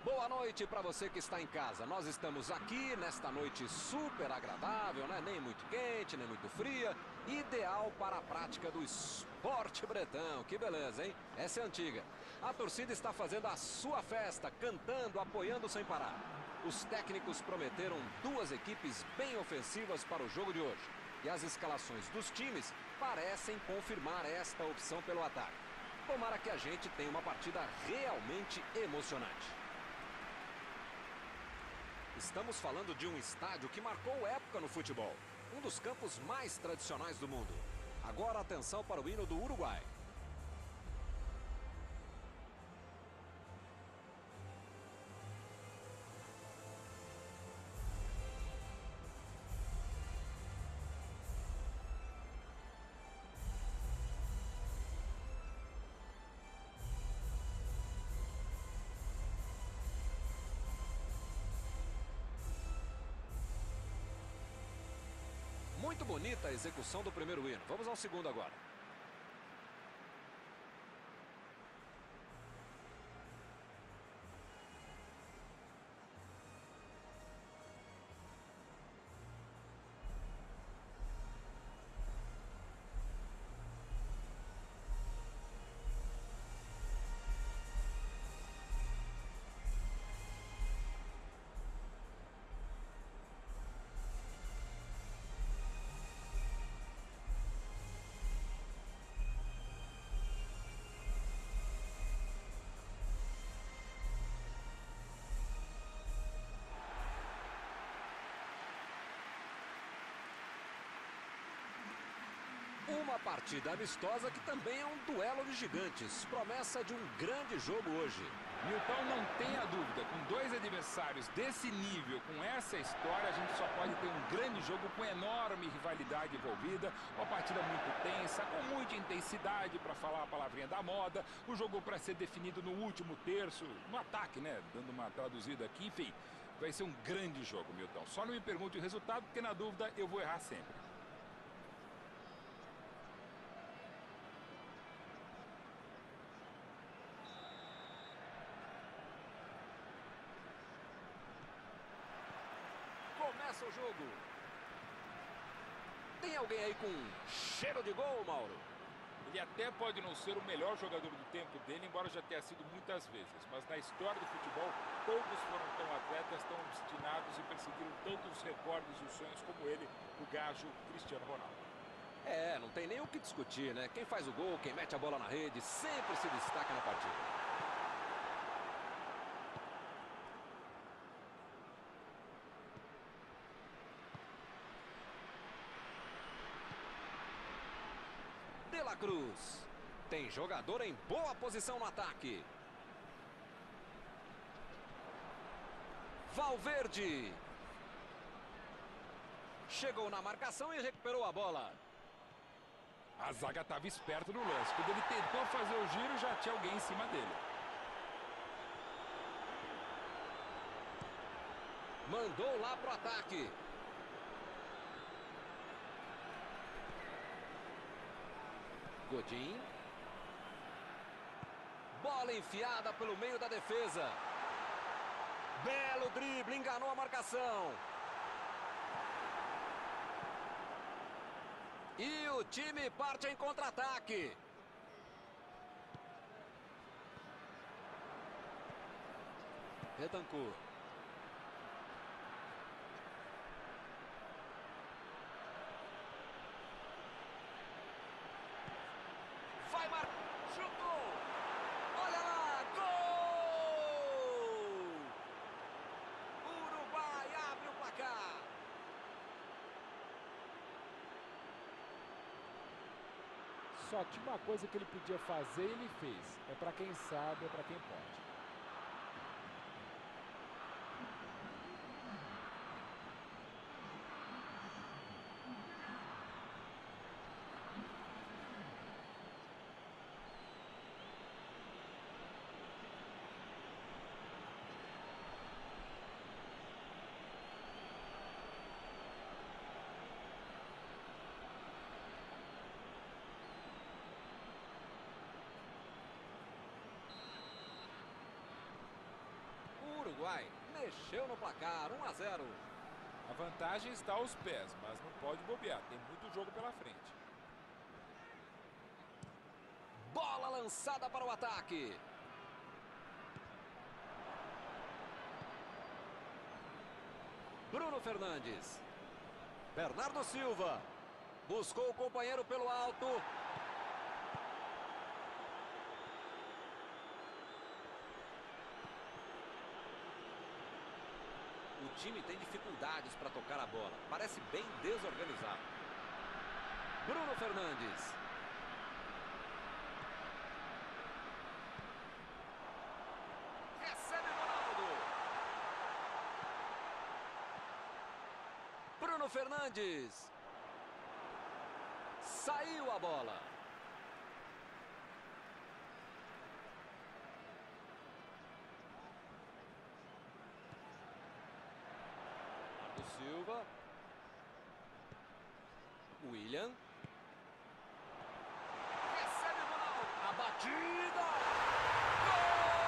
Boa noite para você que está em casa. Nós estamos aqui nesta noite super agradável, né? Nem muito quente, nem muito fria. Ideal para a prática do esporte bretão. Que beleza, hein? Essa é antiga. A torcida está fazendo a sua festa, cantando, apoiando sem parar. Os técnicos prometeram duas equipes bem ofensivas para o jogo de hoje. E as escalações dos times parecem confirmar esta opção pelo ataque. Tomara que a gente tenha uma partida realmente emocionante. Estamos falando de um estádio que marcou época no futebol. Um dos campos mais tradicionais do mundo. Agora atenção para o hino do Uruguai. Muito bonita a execução do primeiro hino. Vamos ao segundo agora. Uma partida amistosa que também é um duelo de gigantes. Promessa de um grande jogo hoje. Milton, não tenha dúvida, com dois adversários desse nível, com essa história, a gente só pode ter um grande jogo com enorme rivalidade envolvida, uma partida muito tensa, com muita intensidade, para falar a palavrinha da moda, o jogo para ser definido no último terço, no ataque, né? Dando uma traduzida aqui, enfim, vai ser um grande jogo, Milton. Só não me pergunte o resultado, porque na dúvida eu vou errar sempre. Começa o jogo. Tem alguém aí com cheiro de gol, Mauro? Ele até pode não ser o melhor jogador do tempo dele, embora já tenha sido muitas vezes. Mas na história do futebol, poucos foram tão atletas, tão obstinados e perseguiram tantos recordes e os sonhos como ele, o gajo Cristiano Ronaldo. É, não tem nem o que discutir, né? Quem faz o gol, quem mete a bola na rede, sempre se destaca na partida. De La Cruz. Tem jogador em boa posição no ataque. Valverde. Chegou na marcação e recuperou a bola. A zaga estava esperta no lance. Quando ele tentou fazer o giro, já tinha alguém em cima dele. Mandou lá pro ataque. Godin. Bola enfiada pelo meio da defesa. Belo drible, enganou a marcação. E o time parte em contra-ataque. Bentancur. Vai marcar. Chutou. Olha lá. Gol! Uruguai abre o placar. Só tinha uma coisa que ele podia fazer e ele fez. É para quem sabe, é para quem pode. vai. Mexeu no placar, 1 a 0. A vantagem está aos pés, mas não pode bobear. Tem muito jogo pela frente. Bola lançada para o ataque. Bruno Fernandes. Bernardo Silva. Buscou o companheiro pelo alto. O time tem dificuldades para tocar a bola. Parece bem desorganizado. Bruno Fernandes. Recebe Ronaldo. Bruno Fernandes. Saiu a bola. Silva. William. Recebe Ronaldo. A batida. Gol!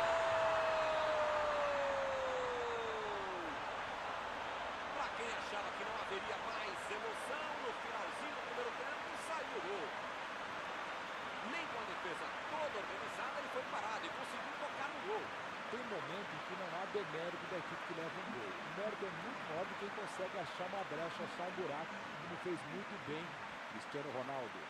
Para quem achava que não haveria mais emoção no finalzinho do primeiro tempo, saiu o gol. Nem com a defesa toda organizada ele foi parado e conseguiu tocar no gol. Tem momento em que não há demérito da equipe que leva um gol. O mérito é muito maior de quem consegue achar uma brecha, achar um buraco, como fez muito bem Cristiano Ronaldo.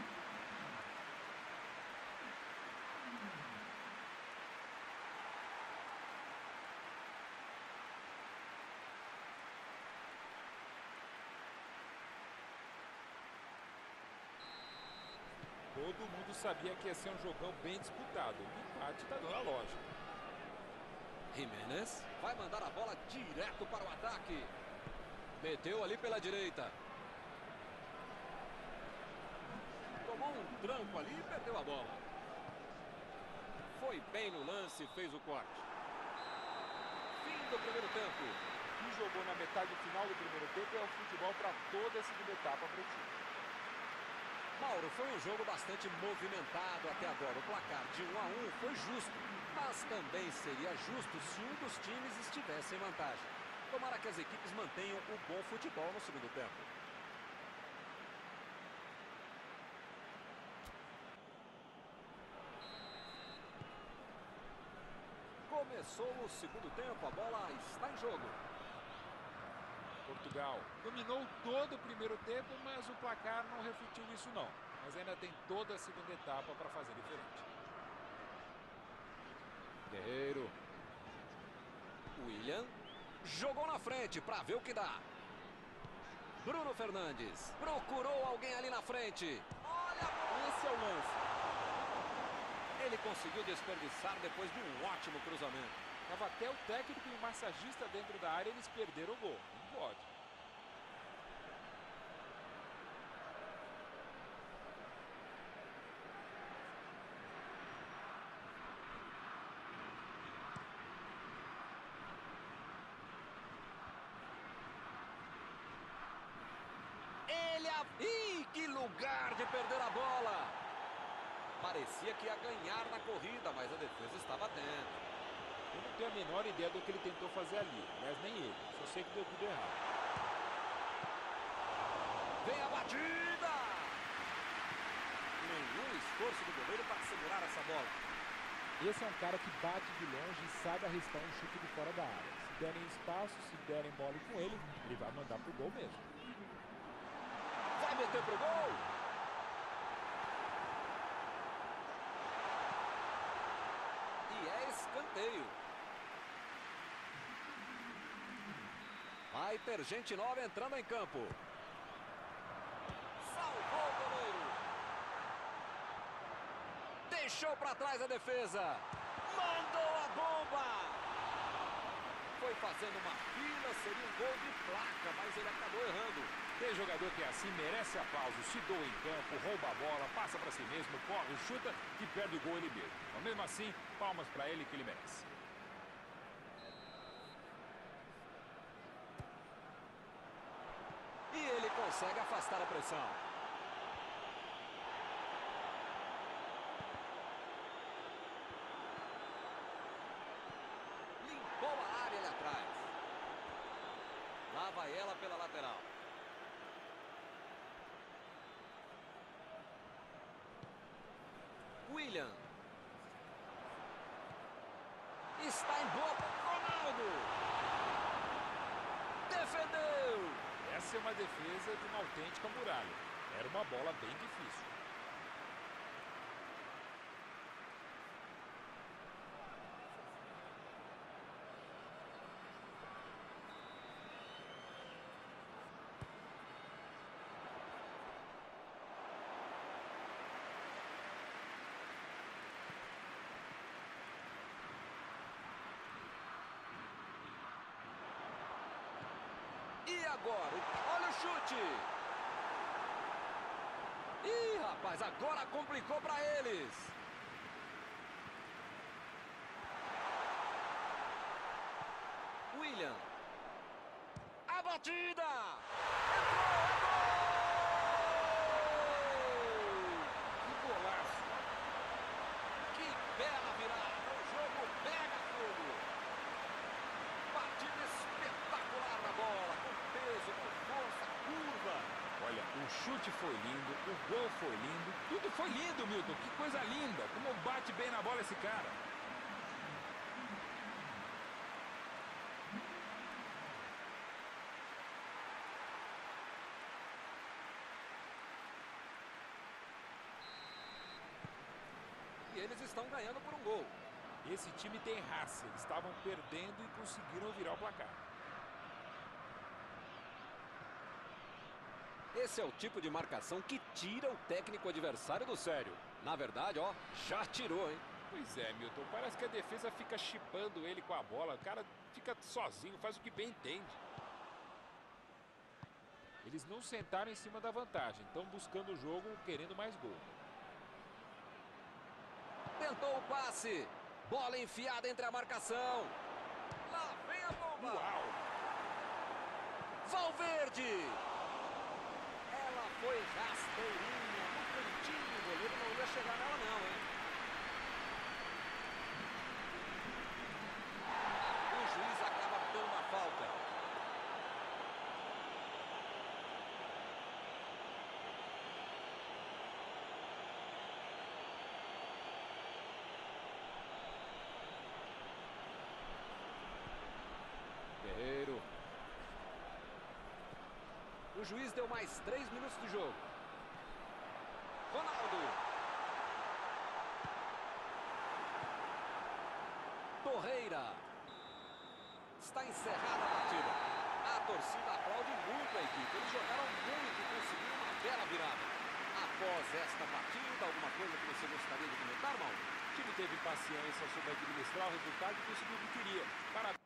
Todo mundo sabia que ia ser um jogão bem disputado. O empate está dando a lógica. Jimenez vai mandar a bola direto para o ataque. Meteu ali pela direita. Tomou um tranco ali e perdeu a bola. Foi bem no lance, fez o corte. Fim do primeiro tempo. Quem jogou na metade final do primeiro tempo é o futebol para toda a segunda etapa para o time. Mauro, foi um jogo bastante movimentado até agora. O placar de 1 a 1 foi justo, mas também seria justo se um dos times estivesse em vantagem. Tomara que as equipes mantenham o bom futebol no segundo tempo. Começou o segundo tempo, a bola está em jogo. Portugal dominou todo o primeiro tempo, mas o placar não refletiu isso não. Mas ainda tem toda a segunda etapa para fazer diferente. Guerreiro. William. Jogou na frente para ver o que dá. Bruno Fernandes. Procurou alguém ali na frente. Olha, esse é o lance. Ele conseguiu desperdiçar depois de um ótimo cruzamento. Tava até o técnico e o massagista dentro da área, eles perderam o gol. Não pode. Ih, que lugar de perder a bola! Parecia que ia ganhar na corrida, mas a defesa estava atenta. Eu não tenho a menor ideia do que ele tentou fazer ali, mas nem ele. Só sei que deu tudo errado. Vem a batida! Nenhum esforço do goleiro para segurar essa bola. Esse é um cara que bate de longe e sabe arriscar um chute de fora da área. Se derem espaço, se derem mole com ele, ele vai mandar pro gol mesmo. Vai meter pro gol! E é escanteio. Vai ter gente nova entrando em campo. Salvou o goleiro. Deixou para trás a defesa. Mandou a bomba. Foi fazendo uma fila, seria um gol de placa, mas ele acabou errando. Tem jogador que é assim, merece aplauso, se doa em campo, rouba a bola, passa para si mesmo, corre, chuta e perde o gol ele mesmo. Mas mesmo assim, palmas para ele que ele merece. E ele consegue afastar a pressão. Limpou a área, ele vai ela pela lateral. William. Está em boa. Ronaldo. Defendeu. Essa é uma defesa de uma autêntica muralha. Era uma bola bem difícil. E agora? Olha o chute! Ih, rapaz, agora complicou para eles. William. A batida! Entrou! Que golaço! Que bela virada! O jogo pega fogo! Batida espetacular na bola, com peso, com força, curva. Olha, o chute foi lindo, o gol foi lindo, tudo foi lindo, Milton. Que coisa linda, como bate bem na bola esse cara. E eles estão ganhando por um gol. Esse time tem raça. Eles estavam perdendo e conseguiram virar o placar. Esse é o tipo de marcação que tira o técnico adversário do sério. Na verdade, ó, já tirou, hein? Pois é, Milton. Parece que a defesa fica chipando ele com a bola. O cara fica sozinho, faz o que bem entende. Eles não sentaram em cima da vantagem. Estão buscando o jogo, querendo mais gol. Tentou o passe. Bola enfiada entre a marcação. Lá vem a bomba. Uau! Valverde. Ela foi rasteirinha no cantinho. O goleiro não ia chegar nela não, hein? O juiz acaba dando uma falta. Guerreiro. O juiz deu mais 3 minutos de jogo. Ronaldo. Torreira. Está encerrada a partida. A torcida aplaude muito a equipe. Eles jogaram muito e conseguiram uma bela virada. Após esta partida, alguma coisa que você gostaria de comentar, Mauro? O time teve paciência, soube administrar o resultado e conseguiu o que queria. Parabéns.